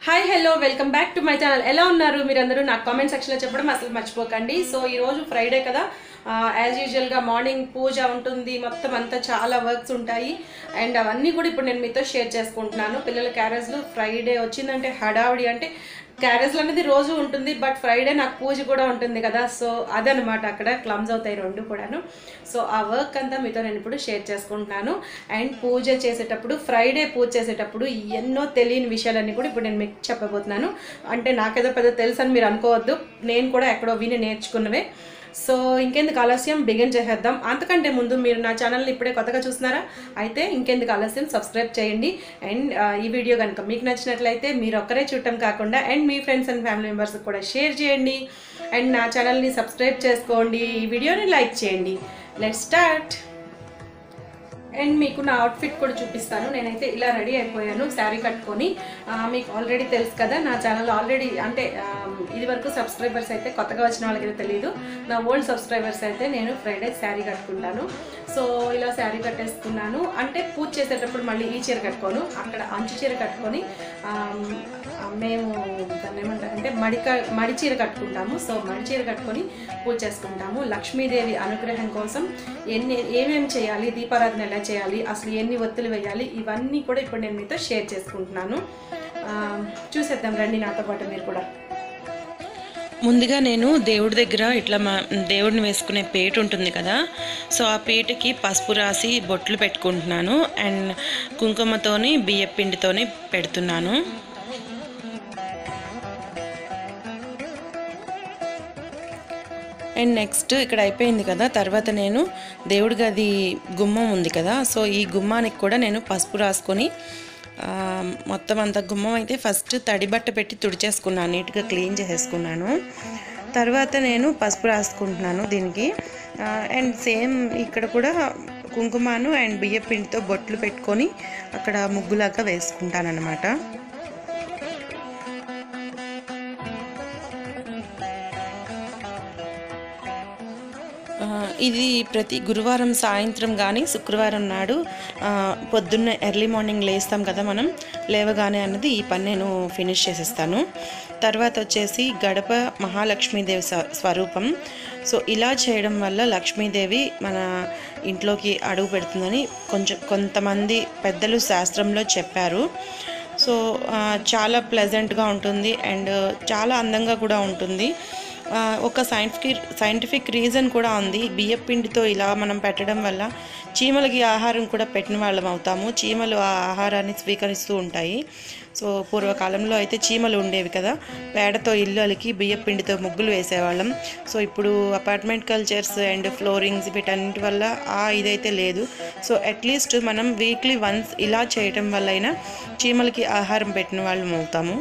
Hi hello welcome back to my channel. ఎలా ఉన్నారు మీరందరూ? నాకు కామెంట్ సెక్షన్లో చెప్పడం అసలు మర్చిపోకండి. సో ఈరోజు ఫ్రైడే కదా, యాజ్ యూజువల్గా మార్నింగ్ పూజ ఉంటుంది, మొత్తం అంతా చాలా వర్క్స్ ఉంటాయి. అండ్ అవన్నీ కూడా ఇప్పుడు నేను మీతో షేర్ చేసుకుంటున్నాను. పిల్లల క్యారేజ్లు ఫ్రైడే వచ్చిందంటే హడావుడి, అంటే క్యారేజ్లు అనేది రోజు ఉంటుంది, బట్ ఫ్రైడే నాకు పూజ కూడా ఉంటుంది కదా. సో అదనమాట, అక్కడ క్లమ్స్ అవుతాయి రెండు కూడాను. సో ఆ వర్క్ అంతా మీతో నేను ఇప్పుడు షేర్ చేసుకుంటున్నాను. అండ్ పూజ చేసేటప్పుడు, ఫ్రైడే పూజ చేసేటప్పుడు ఎన్నో తెలియని విషయాలన్నీ కూడా ఇప్పుడు నేను మీకు చెప్పబోతున్నాను. అంటే నాకేదో పెద్ద తెలుసు అని మీరు అనుకోవద్దు, నేను కూడా ఎక్కడో విని నేర్చుకున్నవే. సో ఇంకెందుకు ఆలస్యం, బిగిన్ చేసేద్దాం. అంతకంటే ముందు మీరు నా ఛానల్ని ఇప్పుడే కొత్తగా చూస్తున్నారా? అయితే ఇంకెందుకు ఆలస్యం, సబ్స్క్రైబ్ చేయండి. అండ్ ఈ వీడియో కనుక మీకు నచ్చినట్లయితే మీరు ఒక్కరే చూడటం కాకుండా అండ్ మీ ఫ్రెండ్స్ అండ్ ఫ్యామిలీ మెంబర్స్కి కూడా షేర్ చేయండి. అండ్ నా ఛానల్ని సబ్స్క్రైబ్ చేసుకోండి, ఈ వీడియోని లైక్ చేయండి. Let's start. అండ్ మీకు నా అవుట్ఫిట్ కూడా చూపిస్తాను. నేనైతే ఇలా రెడీ అయిపోయాను శారీ కట్టుకొని. మీకు ఆల్రెడీ తెలుసు కదా, నా ఛానల్ ఆల్రెడీ అంటే ఇది వరకు సబ్స్క్రైబర్స్ అయితే, కొత్తగా వచ్చిన వాళ్ళకైతే తెలియదు, నా ఓల్డ్ సబ్స్క్రైబర్స్ అయితే నేను ఫ్రైడే శారీ కట్టుకుంటాను. సో ఇలా శారీ కట్టేసుకున్నాను. అంటే పూజ చేసేటప్పుడు మళ్ళీ ఈ చీర కట్టుకోను, అక్కడ అంచు చీర కట్టుకొని మేము దాన్ని ఏమంటారంటే మడి చీర కట్టుకుంటాము. సో మడి చీర కట్టుకొని పూజ చేసుకుంటాము. లక్ష్మీదేవి అనుగ్రహం కోసం ఏమేమి చేయాలి, దీపారాధన ఎలా చేయాలి, అసలు ఎన్ని ఒత్తులు వేయాలి, ఇవన్నీ కూడా ఇప్పుడు నేను మీతో షేర్ చేసుకుంటున్నాను. చూసేద్దాం రండి నాతో పాటు మీరు కూడా. ముందుగా నేను దేవుడి దగ్గర ఇట్లా దేవుడిని వేసుకునే పీట ఉంటుంది కదా, సో ఆ పీటకి పసుపు రాసి బొట్లు పెట్టుకుంటున్నాను. అండ్ కుంకుమతోని బియ్య పిండితోని పెడుతున్నాను. అండ్ నెక్స్ట్ ఇక్కడ అయిపోయింది కదా, తర్వాత నేను దేవుడి గది గుమ్మం ఉంది కదా, సో ఈ గుమ్మానికి కూడా నేను పసుపు రాసుకొని మొత్తం అంత గుమ్మం అయితే ఫస్ట్ తడి బట్ట పెట్టి తుడిచేసుకున్నాను, నీట్గా క్లీన్ చేసేసుకున్నాను. తర్వాత నేను పసుపు రాసుకుంటున్నాను దీనికి. అండ్ సేమ్ ఇక్కడ కూడా కుంకుమాను అండ్ బియ్య పిండితో బొట్లు పెట్టుకొని అక్కడ ముగ్గులాగా వేసుకుంటాను అన్నమాట. ఇది ప్రతి గురువారం సాయంత్రం కానీ శుక్రవారం నాడు పొద్దున్న ఎర్లీ మార్నింగ్ లేస్తాం కదా మనం, లేవగానే అన్నది ఈ పని నేను ఫినిష్ చేసేస్తాను. తర్వాత వచ్చేసి గడప మహాలక్ష్మీదేవి స్వరూపం. సో ఇలా చేయడం వల్ల లక్ష్మీదేవి మన ఇంట్లోకి అడుగు పెడుతుందని కొంతమంది పెద్దలు శాస్త్రంలో చెప్పారు. సో చాలా ప్లెజెంట్గా ఉంటుంది అండ్ చాలా అందంగా కూడా ఉంటుంది. ఒక సైంటిఫిక్ రీజన్ కూడా ఉంది. బియ్య పిండితో ఇలా మనం పెట్టడం వల్ల చీమలకి ఆహారం కూడా పెట్టిన వాళ్ళం అవుతాము. చీమలు ఆ ఆహారాన్ని స్వీకరిస్తూ ఉంటాయి. సో పూర్వకాలంలో అయితే చీమలు ఉండేవి కదా, పేడతో ఇల్లు అలికి బియ్య పిండితో ముగ్గులు వేసేవాళ్ళం. సో ఇప్పుడు అపార్ట్మెంట్ కల్చర్స్ అండ్ ఫ్లోరింగ్స్ వీటన్నిటి వల్ల ఇదైతే లేదు. సో అట్లీస్ట్ మనం వీక్లీ వన్స్ ఇలా చేయటం వల్ల అయినా చీమలకి ఆహారం పెట్టిన వాళ్ళం అవుతాము.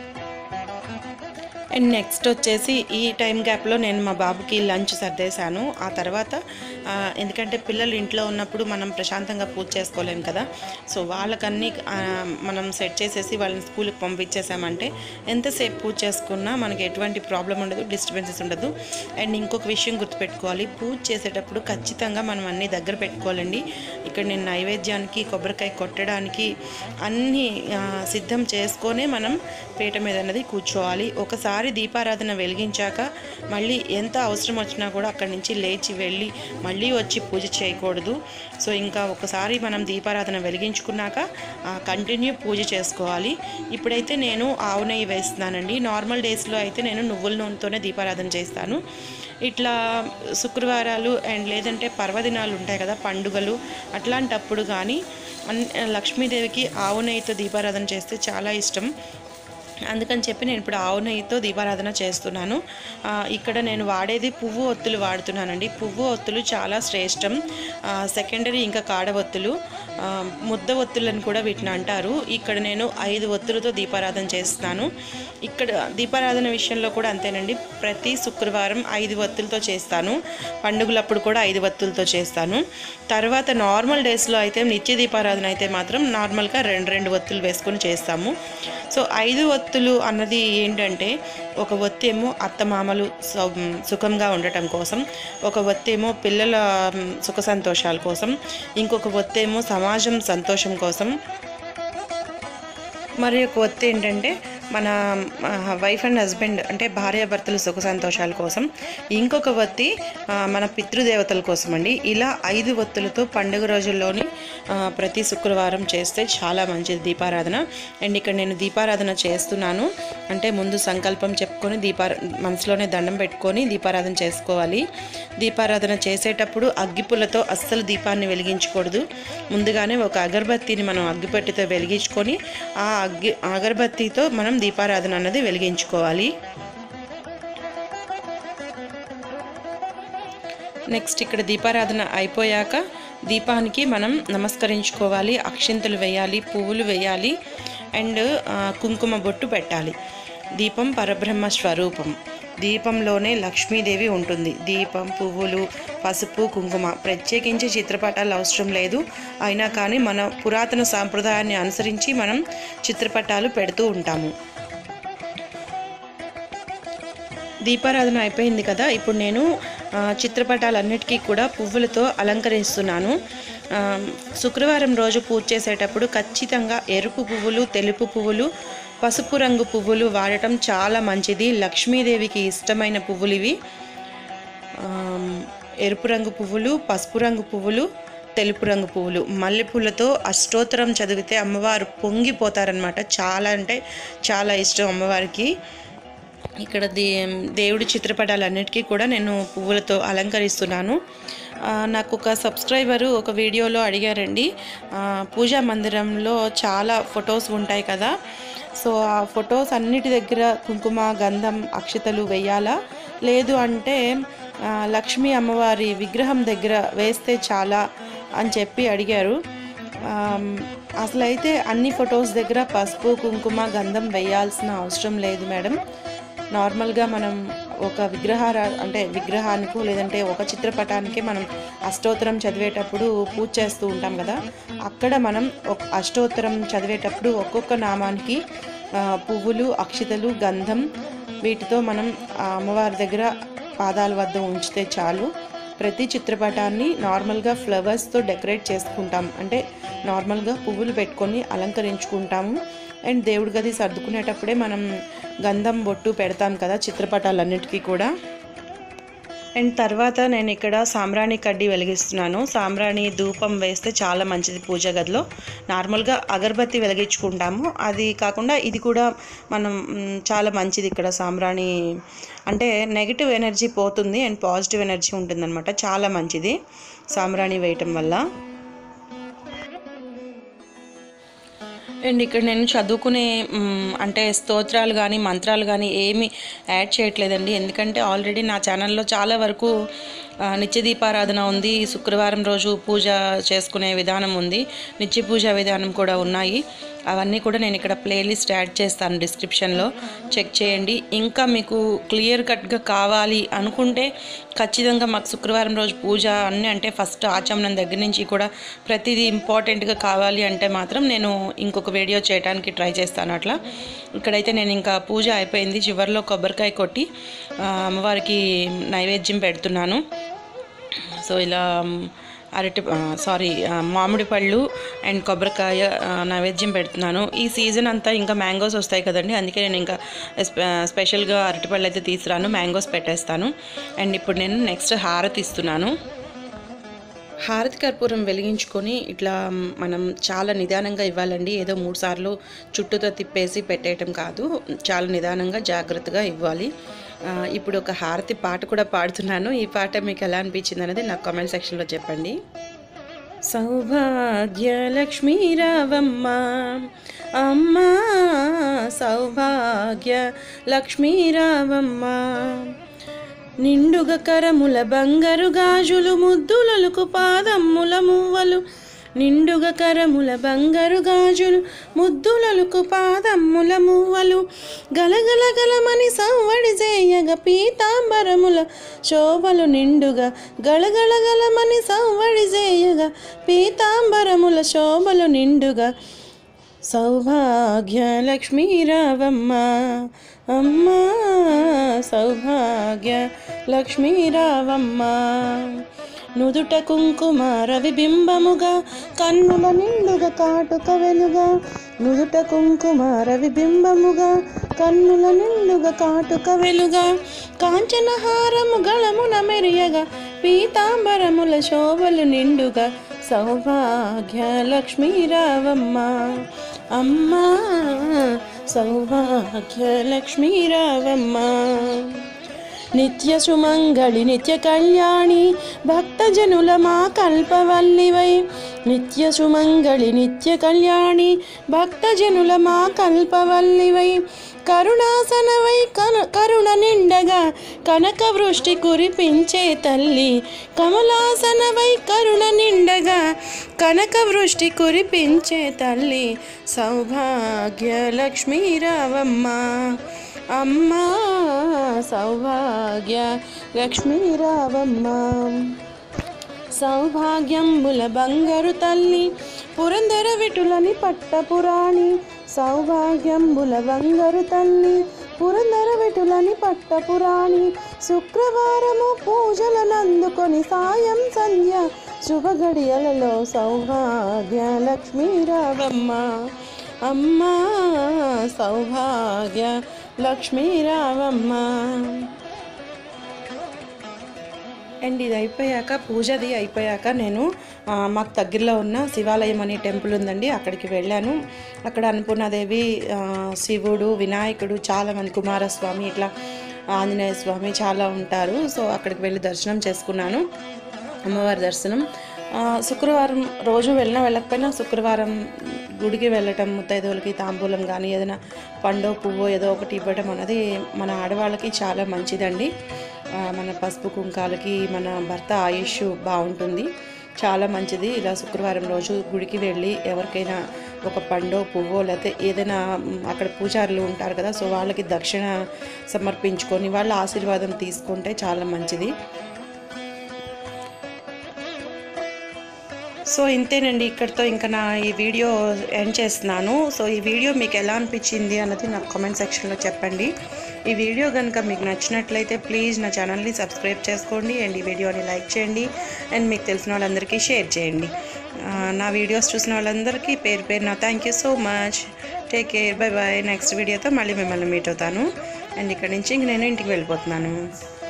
అండ్ నెక్స్ట్ వచ్చేసి ఈ టైం గ్యాప్లో నేను మా బాబుకి లంచ్ సర్దేశాను. ఆ తర్వాత ఎందుకంటే పిల్లలు ఇంట్లో ఉన్నప్పుడు మనం ప్రశాంతంగా పూజ చేసుకోలేము కదా, సో వాళ్ళకన్నీ మనం సెట్ చేసేసి వాళ్ళని స్కూల్కి పంపించేసామంటే ఎంతసేపు పూజ చేసుకున్నా మనకి ఎటువంటి ప్రాబ్లం ఉండదు, డిస్టర్బెన్సెస్ ఉండదు. అండ్ ఇంకొక విషయం గుర్తుపెట్టుకోవాలి, పూజ చేసేటప్పుడు ఖచ్చితంగా మనం అన్నీ దగ్గర పెట్టుకోవాలండి. ఇక్కడ నేను నైవేద్యానికి కొబ్బరికాయ కొట్టడానికి అన్నీ సిద్ధం చేసుకొనే మనం పీట మీద అనేది కూర్చోవాలి. ఒకసారి దీపారాధన వెలిగించాక మళ్ళీ ఎంత అవసరం వచ్చినా కూడా అక్కడి నుంచి లేచి వెళ్ళి మళ్ళీ వచ్చి పూజ చేయకూడదు. సో ఇంకా ఒకసారి మనం దీపారాధన వెలిగించుకున్నాక కంటిన్యూ పూజ చేసుకోవాలి. ఇప్పుడైతే నేను ఆవు నెయ్యి వేస్తున్నానండి. నార్మల్ డేస్లో అయితే నేను నువ్వుల నూనెతోనే దీపారాధన చేస్తాను. ఇట్లా శుక్రవారాలు అండ్ లేదంటే పర్వదినాలు ఉంటాయి కదా, పండుగలు, అట్లాంటప్పుడు కానీ లక్ష్మీదేవికి ఆవు నెయ్యితో దీపారాధన చేస్తే చాలా ఇష్టం. అందుకని చెప్పి నేను ఇప్పుడు ఆవు నెయ్యితో దీపారాధన చేస్తున్నాను. ఇక్కడ నేను వాడేది పువ్వు ఒత్తులు వాడుతున్నానండి. పువ్వు ఒత్తులు చాలా శ్రేష్టం. సెకండరీ ఇంకా కాడ ఒత్తులు, ముద్ద ఒత్తులని కూడా వీటిని అంటారు. ఇక్కడ నేను 5 ఒత్తులతో దీపారాధన చేస్తున్నాను. ఇక్కడ దీపారాధన విషయంలో కూడా అంతేనండి, ప్రతి శుక్రవారం 5 ఒత్తులతో చేస్తాను. పండుగలప్పుడు కూడా 5 ఒత్తులతో చేస్తాను. తర్వాత నార్మల్ డేస్లో అయితే నిత్య దీపారాధన అయితే మాత్రం నార్మల్గా 2 ఒత్తులు వేసుకొని చేస్తాము. సో 5 ఒత్తులు అన్నది ఏంటంటే, ఒక ఒత్తేమో అత్తమామలు సుఖంగా ఉండటం కోసం, ఒక ఒత్తేమో పిల్లల సుఖ సంతోషాల కోసం, ఇంకొక ఒత్తేమో సమాజం సంతోషం కోసం, మరి ఒక ఒత్తి ఏంటంటే మన వైఫ్ అండ్ హస్బెండ్ అంటే భార్యాభర్తల సుఖ సంతోషాల కోసం, ఇంకొక ఒత్తి మన పితృదేవతల కోసం అండి. ఇలా 5 ఒత్తులతో పండుగ రోజుల్లోని ప్రతి శుక్రవారం చేస్తే చాలా మంచిది దీపారాధన. అండ్ ఇక్కడ నేను దీపారాధన చేస్తున్నాను. అంటే ముందు సంకల్పం చెప్పుకొని మనసులోనే దండం పెట్టుకొని దీపారాధన చేసుకోవాలి. దీపారాధన చేసేటప్పుడు అగ్గిపుల్లతో అస్సలు దీపాన్ని వెలిగించకూడదు. ముందుగానే ఒక అగరబత్తిని మనం అగ్గిపెట్టితో వెలిగించుకొని ఆ అగరబత్తితో మనం దీపారాధన అన్నది వెలిగించుకోవాలి. నెక్స్ట్ ఇక్కడ దీపారాధన అయిపోయాక దీపానికి మనం నమస్కరించుకోవాలి, అక్షింతలు వేయాలి, పువ్వులు వేయాలి అండ్ కుంకుమ బొట్టు పెట్టాలి. దీపం పరబ్రహ్మ స్వరూపం. దీపంలోనే లక్ష్మీదేవి ఉంటుంది. దీపం, పువ్వులు, పసుపు, కుంకుమ, ప్రత్యేకించి చిత్రపటాలు అవసరం లేదు. అయినా కానీ మన పురాతన సాంప్రదాయాన్ని అనుసరించి మనం చిత్రపటాలు పెడుతూ ఉంటాము. దీపారాధన అయిపోయింది కదా, ఇప్పుడు నేను చిత్రపటాలన్నిటికీ కూడా పువ్వులతో అలంకరిస్తున్నాను. శుక్రవారం రోజు పూజ చేసేటప్పుడు ఖచ్చితంగా ఎరుపు పువ్వులు, తెలుపు పువ్వులు, పసుపు రంగు పువ్వులు వాడటం చాలా మంచిది. లక్ష్మీదేవికి ఇష్టమైన పువ్వులు ఇవి. ఎరుపు రంగు పువ్వులు, పసుపు రంగు పువ్వులు, తెలుపు రంగు పువ్వులు. మల్లెపూలతో అష్టోత్తరం చదివితే అమ్మవారు పొంగిపోతారనమాట. చాలా అంటే చాలా ఇష్టం అమ్మవారికి. ఇక్కడ దేవుడి చిత్రపటాలన్నిటికీ కూడా నేను పువ్వులతో అలంకరిస్తున్నాను. నాకు ఒక సబ్స్క్రైబరు ఒక వీడియోలో అడిగారండి, పూజా మందిరంలో చాలా ఫొటోస్ ఉంటాయి కదా, సో ఆ ఫొటోస్ అన్నిటి దగ్గర కుంకుమ, గంధం, అక్షతలు వేయాలా, లేదు అంటే లక్ష్మీ అమ్మవారి విగ్రహం దగ్గర వేస్తే చాలా అని చెప్పి అడిగారు. అసలైతే అన్ని ఫొటోస్ దగ్గర పసుపు, కుంకుమ, గంధం వేయాల్సిన అవసరం లేదు మేడం. నార్మల్గా మనం ఒక విగ్రహానికి లేదంటే ఒక చిత్రపటానికి మనం అష్టోత్తరం చదివేటప్పుడు పూజ చేస్తూ ఉంటాం కదా, అక్కడ మనం అష్టోత్తరం చదివేటప్పుడు ఒక్కొక్క నామానికి పువ్వులు, అక్షతలు, గంధం వీటితో మనం అమ్మవారి దగ్గర పాదాల వద్ద ఉంచితే చాలు. ప్రతి చిత్రపటాన్ని నార్మల్గా ఫ్లవర్స్తో డెకరేట్ చేసుకుంటాం, అంటే నార్మల్గా పువ్వులు పెట్టుకొని అలంకరించుకుంటాము. అండ్ దేవుడి గది సర్దుకునేటప్పుడే మనం గంధం బొట్టు పెడతాం కదా చిత్రపటాలన్నిటికీ కూడా. అండ్ తర్వాత నేను ఇక్కడ సాంబ్రాణి కడ్డీ వెలిగిస్తున్నాను. సాంబ్రాణి ధూపం వేస్తే చాలా మంచిది పూజ గదిలో. నార్మల్గా అగరబత్తి వెలిగించుకుంటాము, అది కాకుండా ఇది కూడా మనం చాలా మంచిది. ఇక్కడ సాంబ్రాణి అంటే నెగిటివ్ ఎనర్జీ పోతుంది అండ్ పాజిటివ్ ఎనర్జీ ఉంటుందన్నమాట. చాలా మంచిది సాంబ్రాణి వేయటం వల్ల. అండ్ ఇక్కడ నేను చదువుకునే అంటే స్తోత్రాలు కానీ మంత్రాలు కానీ ఏమీ యాడ్ చేయట్లేదండి, ఎందుకంటే ఆల్రెడీ నా ఛానల్లో చాలా వరకు నిత్య దీపారాధన ఉంది, శుక్రవారం రోజు పూజ చేసుకునే విధానం ఉంది, నిత్య పూజ విధానం కూడా ఉన్నాయి. అవన్నీ కూడా నేను ఇక్కడ ప్లేలిస్ట్ యాడ్ చేస్తాను, డిస్క్రిప్షన్లో చెక్ చేయండి. ఇంకా మీకు క్లియర్ కట్గా కావాలి అనుకుంటే ఖచ్చితంగా మాకు శుక్రవారం రోజు పూజ అన్నీ అంటే ఫస్ట్ ఆచమనం దగ్గర నుంచి కూడా ప్రతిదీ ఇంపార్టెంట్గా కావాలి అంటే మాత్రం నేను ఇంకొక వీడియో చేయడానికి ట్రై చేస్తాను. అట్లా ఇక్కడైతే నేను ఇంకా పూజ అయిపోయింది, చివరిలో కొబ్బరికాయ కొట్టి అమ్మవారికి నైవేద్యం పెడుతున్నాను. సో ఇలా మామిడి పళ్ళు అండ్ కొబ్బరికాయ నైవేద్యం పెడుతున్నాను. ఈ సీజన్ అంతా ఇంకా మ్యాంగోస్ వస్తాయి కదండి, అందుకే నేను ఇంకా స్పెషల్గా అరటిపళ్ళు అయితే తీసుకురాను, మ్యాంగోస్ పెట్టేస్తాను. అండ్ ఇప్పుడు నేను నెక్స్ట్ హారతి ఇస్తున్నాను. హారతి కర్పూరం వెలిగించుకొని ఇట్లా మనం చాలా నిదానంగా ఇవ్వాలండి. ఏదో 3 సార్లు చుట్టూతో తిప్పేసి పెట్టేయటం కాదు, చాలా నిదానంగా జాగ్రత్తగా ఇవ్వాలి. ఇప్పుడు ఒక హారతి పాట కూడా పాడుతున్నాను. ఈ పాట మీకు ఎలా అనిపించింది అనేది నాకు కామెంట్ సెక్షన్లో చెప్పండి. సౌభాగ్య లక్ష్మీ రావమ్మ అమ్మా, సౌభాగ్య లక్ష్మీ రావమ్మ, నిండుగ కరముల బంగారు గాజులు, ముద్దులకు పాదమ్ముల మువ్వలు, నిండుగ కరముల బంగారు గాజులు, ముద్దులకు పాదమ్ముల మువ్వలు, గలగల గలమని సవ్వడి చేయగ పీతాంబరముల శోభలు, నిండుగా గలగల గలమని సవ్వడి చేయగ పీతాంబరముల శోభలు, నిండుగా సౌభాగ్య లక్ష్మీ రావమ్మ అమ్మా, సౌభాగ్య లక్ష్మీ రావమ్మ, నుదుట కుంకుమ రవిబింబముగా, కన్నుల నిండుగా కాటుక వెలుగా, నుదుట కుంకుమ రవిబింబముగా, కన్నుల నిండుగా కాటుక వెలుగా కాంచనహారము గళమున మెరియగా పీతాంబరముల శోభలు నిండుగా సౌభాగ్య లక్ష్మీ రావమ్మ అమ్మా సౌభాగ్య లక్ష్మీ రావమ్మ నిత్య సుమంగళి నిత్య కళ్యాణి భక్తజనుల మా కల్పవల్లివై నిత్య సుమంగళి నిత్య కళ్యాణి భక్తజనుల మా కల్పవల్లివై కరుణాసనవై కరుణ నిండగా కనక వృష్టి కురిపించే తల్లి కమలాసనవై కరుణ నిండగా కనక వృష్టి కురిపించే తల్లి సౌభాగ్య లక్ష్మీ రావమ్మ అమ్మా సౌభాగ్య లక్ష్మీ రావమ్మ సౌభాగ్యంబుల బంగారు తల్లి పురందర విటులని పట్టపురాణి సౌభాగ్యంబుల బంగారు తల్లి పురందర విటులని పట్టపురాణి శుక్రవారము పూజలనందుకొని సాయం సంధ్య శుభగడియలలో సౌభాగ్య లక్ష్మీ రావమ్మ అమ్మా సౌభాగ్య లక్ష్మీ రావమ్మ. అండ్ ఇది అయిపోయాక పూజది అయిపోయాక నేను మాకు దగ్గరలో ఉన్న శివాలయం అనే టెంపుల్ ఉందండి, అక్కడికి వెళ్ళాను. అక్కడ అన్నపూర్ణాదేవి, శివుడు, వినాయకుడు, చాలామంది కుమారస్వామి, ఇట్లా ఆంజనేయ స్వామి చాలా ఉంటారు. సో అక్కడికి వెళ్ళి దర్శనం చేసుకున్నాను, అమ్మవారి దర్శనం. శుక్రవారం రోజు వెళ్ళకపోయినా శుక్రవారం గుడికి వెళ్ళటం, ముత్తైదువులకి తాంబూలం కానీ ఏదైనా పండో పువ్వో ఏదో ఒకటి ఇవ్వటం అన్నది మన ఆడవాళ్ళకి చాలా మంచిదండి. మన పసుపు కుంకాలకి మన భర్త ఆయుష్ బాగుంటుంది, చాలా మంచిది. ఇలా శుక్రవారం రోజు గుడికి వెళ్ళి ఎవరికైనా ఒక పండో పువ్వో లేకపోతే ఏదైనా అక్కడ పూజారులు ఉంటారు కదా, సో వాళ్ళకి దక్షిణ సమర్పించుకొని వాళ్ళ ఆశీర్వాదం తీసుకుంటే చాలా మంచిది. సో ఇంతేనండి, ఇక్కడితో ఇంకా నా ఈ వీడియో ఎండ్ చేస్తున్నాను. సో ఈ వీడియో మీకు ఎలా అనిపించింది అన్నది నాకు కామెంట్ సెక్షన్లో చెప్పండి. ఈ వీడియో కనుక మీకు నచ్చినట్లయితే ప్లీజ్ నా ఛానల్ని సబ్స్క్రైబ్ చేసుకోండి అండ్ ఈ వీడియోని లైక్ చేయండి అండ్ మీకు తెలిసిన వాళ్ళందరికీ షేర్ చేయండి. నా వీడియోస్ చూసిన వాళ్ళందరికీ పేరు పేరు నా thank you so much. Take care, bye bye. Next వీడియోతో మళ్ళీ మిమ్మల్ని మీట్ అవుతాను. అండ్ ఇక్కడ నుంచి ఇంక నేను ఇంటికి వెళ్ళిపోతున్నాను.